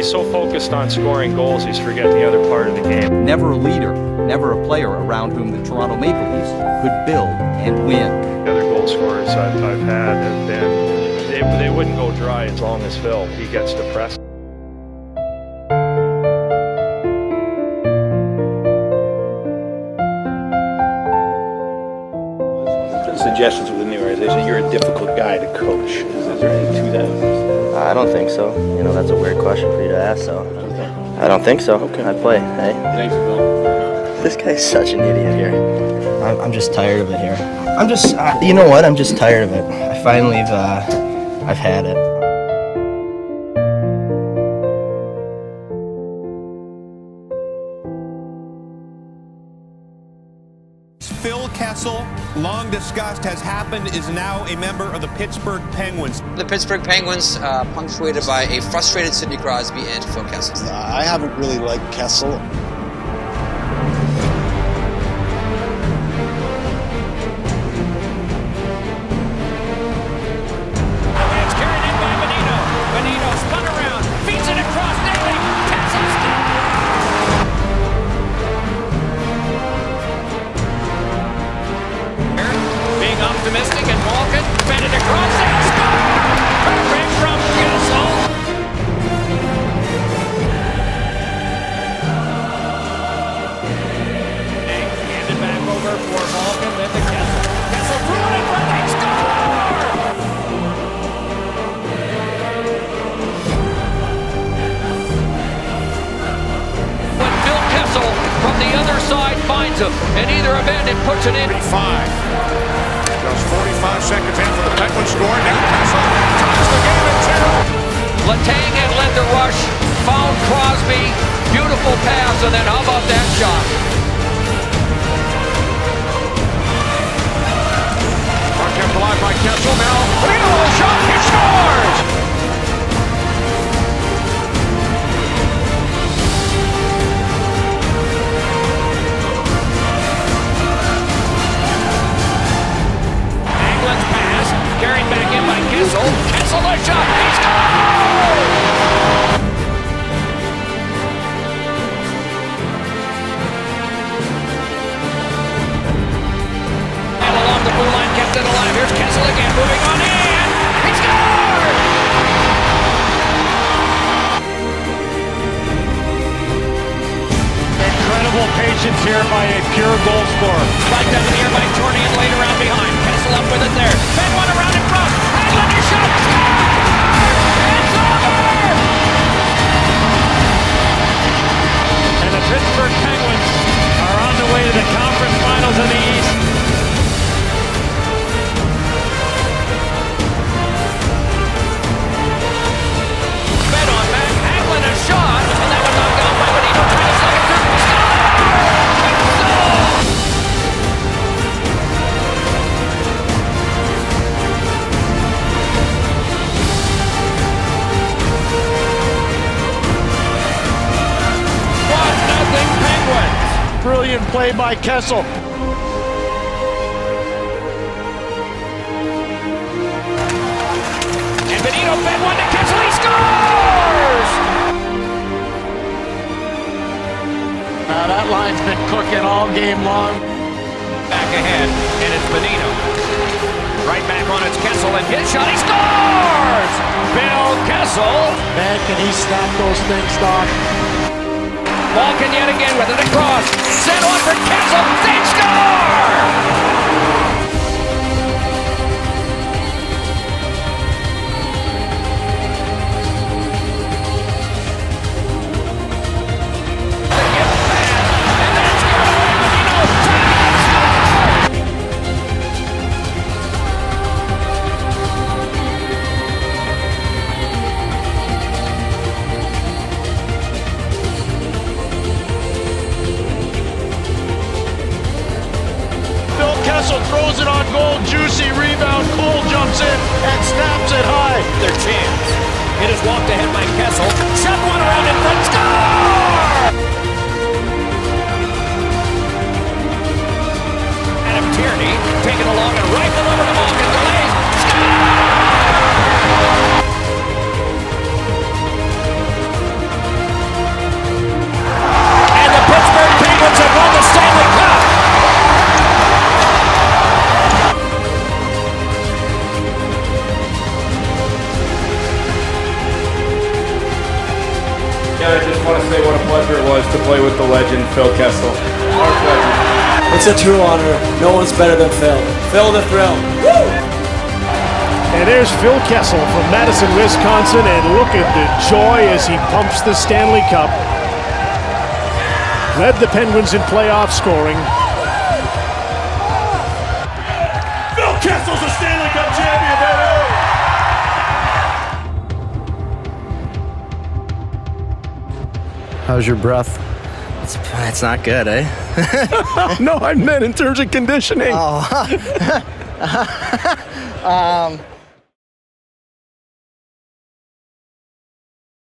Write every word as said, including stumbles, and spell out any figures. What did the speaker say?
He's so focused on scoring goals, he's forgetting the other part of the game. Never a leader, never a player around whom the Toronto Maple Leafs could build and win. The other goal scorers I've, I've had have been, they, they wouldn't go dry as long as Phil. He gets depressed. Suggestions with the new organization. You're a difficult guy to coach. Is, is there anything to that? I don't think so. You know, that's a weird question for you to ask, so. I don't think. I don't think so. Okay. I'd play, hey? Thanks, Bill. This guy's such an idiot here. I'm, I'm just tired of it here. I'm just, uh, you know what? I'm just tired of it. I finally, uh, I've had it. Phil Kessel, long discussed, has happened, is now a member of the Pittsburgh Penguins. The Pittsburgh Penguins, uh, punctuated by a frustrated Sidney Crosby and Phil Kessel. I haven't really liked Kessel. It's carried in by Benito. Benito spun around, feeds it across, nailing. Kessel being optimistic, and Malkin fed it across and score! Perfect from Kessel. Handed back over for Malkin, then to Kessel. Kessel threw it in front, they score! When Phil Kessel from the other side finds him, in either event it puts it in. Five. Just forty-five seconds in for the Penguins score. Now Kessel ties the game in two. Letang had led the rush, found Crosby, beautiful pass, and then how about that shot? Puck kept alive by Kessel. Now Benito shot. He scores. Anglin's pass, carried back in by Kessel. Kessel the shot. He scores! And along the blue line, kept it alive. Here's Kessel again, moving on in. He scored! Incredible patience here by a pure goal scorer. Spiked up in the air by Tourney and laid around behind. Kessel up with it there. Fed one around in front. Anglin, his shot. It's over! And the Pittsburgh Penguins are on the way to the conference finals in the East. Fed on back. Anglin a shot. And that was knocked down by Benito. Trying to slip it through. Brilliant play by Kessel. And Benito fed one to Kessel. He scores! Now that line's been cooking all game long. Back ahead, and it's Benito. Right back on it's Kessel, and his shot. He scores! Phil Kessel. Man, can he snap those things, Doc? Malkin yet again with it across. Set on for Kessel. They score! Kessel throws it on goal, juicy rebound, Cole jumps in and snaps it high. Their chance. It is walked ahead by Kessel. Shot one around in front. Score! Adam Tierney taking along and rifle over to Malkin. Delays. Score! want to say what a pleasure it was to play with the legend, Phil Kessel. Our pleasure. It's a true honor. No one's better than Phil. Phil the Thrill. Woo! And there's Phil Kessel from Madison, Wisconsin, and look at the joy as he pumps the Stanley Cup. Led the Penguins in playoff scoring. Phil Kessel's a Stanley Cup champion, baby! How's your breath? It's, it's not good, eh? No, I meant in terms of conditioning. Oh. um,